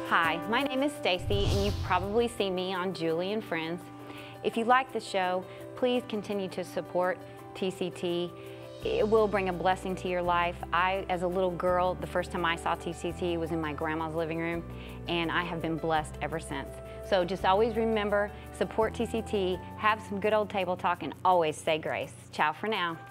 Hi, my name is Stacy, and you've probably seen me on Julie and Friends. If you like the show, please continue to support TCT. It will bring a blessing to your life. As a little girl, the first time I saw TCT was in my grandma's living room, and I have been blessed ever since. So just always remember, support TCT, have some good old table talk, and always say grace. Ciao for now.